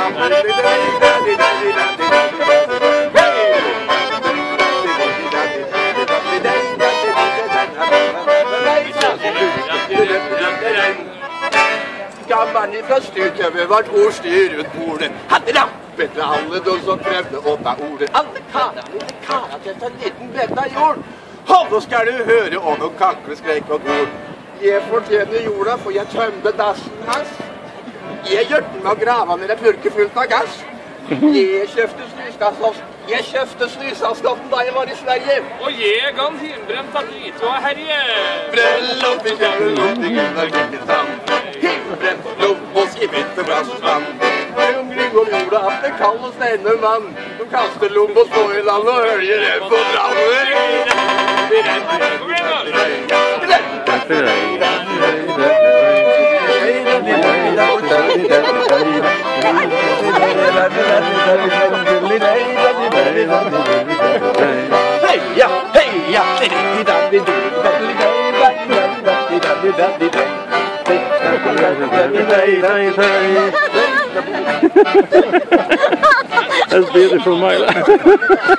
Gammeren fra styrtøvet vart ordstyr rundt bordet. Han rappet til alle de som prøvde å ta ordet. Alle kara til en liten bletta jord. Og nå skal du høre om noen kakleskrek og gol. Jeg fortjener jorda, for jeg tømte dassen hans. Jeg gjørte med å grave ned et purke fullt av gass. Jeg kjøpte snusavskatten da jeg var i Sverige. Og jeg kan himbrent at lite og herje. Brøll opp i kjøren, opp i Gunnar Gikkestand. Himbrent og lobbås i bitte brassespann. Hungrig om jorda at det kalles denne mann. Du kaster lobbås på i land og hølger det på branner. Heia, heia, That's beautiful, Mila.